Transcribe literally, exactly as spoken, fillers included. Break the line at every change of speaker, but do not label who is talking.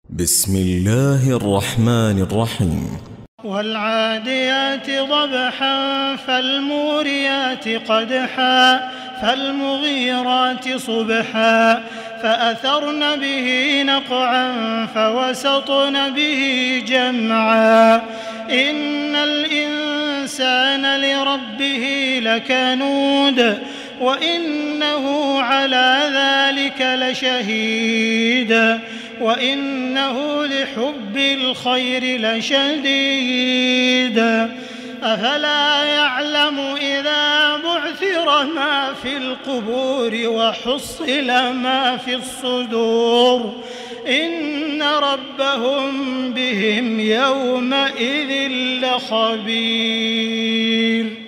بسم الله الرحمن الرحيم.
والعاديات ضبحا فالموريات قدحا فالمغيرات صبحا فأثرن به نقعا فوسطن به جمعا إن الإنسان لربه لكنود وإنه على ذلك لشهيد وإنه لحب الخير لشديد أفلا يعلم إذا بعثر ما في القبور وحصل ما في الصدور إن ربهم بهم يومئذ لخبير.